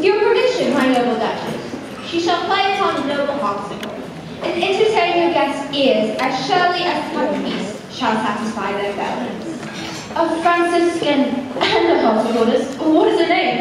With your permission, my noble Duchess, she shall play upon the noble harpsichord, and entertain your guests' ears as surely as the piece shall satisfy their bellies. A Franciscan and a harpsichordist. What is her name?